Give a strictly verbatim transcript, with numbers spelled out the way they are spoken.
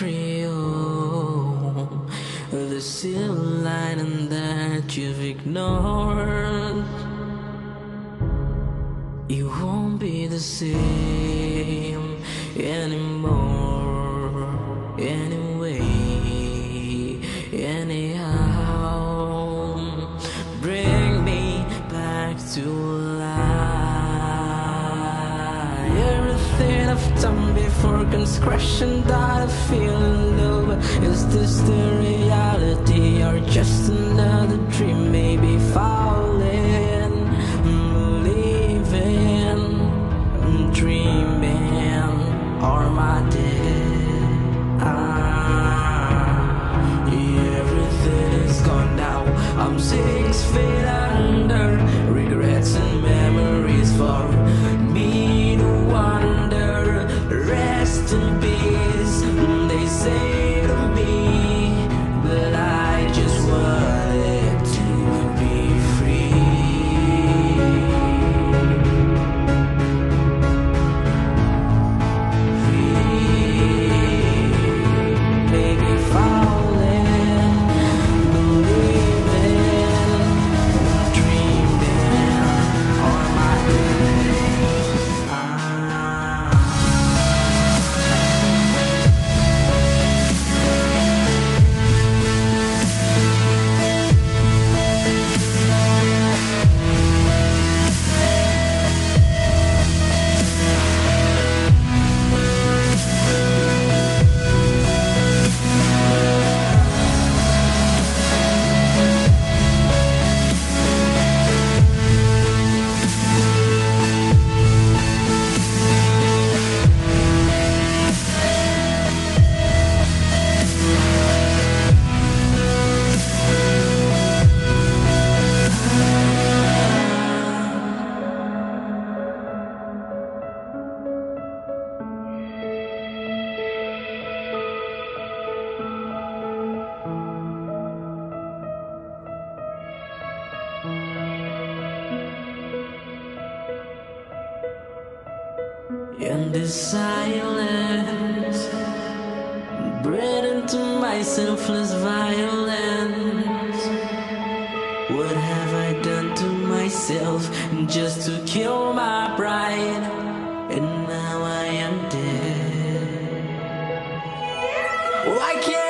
trio, the silver lining that you've ignored. You won't be the same anymore. Anyway, anyhow, bring me back to life. Everything I've done before comes crashing down. I feel in love. Is this the reality or just another dream? Maybe falling, believing, dreaming, or my dead. Ah, everything is gone now. I'm six feet under. Regrets and memories for me to wander. Rest in peace, they say to me, but I just wanted to be free. Free, maybe falling, believing, dreaming on my days. Ah. In this silence, bred into my selfless violence. What have I done to myself just to kill my pride? And now I am dead. Why can't